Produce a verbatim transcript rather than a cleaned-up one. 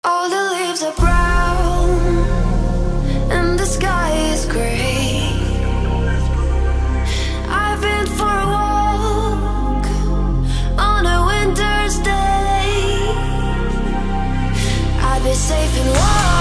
All the leaves are brown and the sky is gray. I've been for a walk on a winter's day. I'd be safe in water.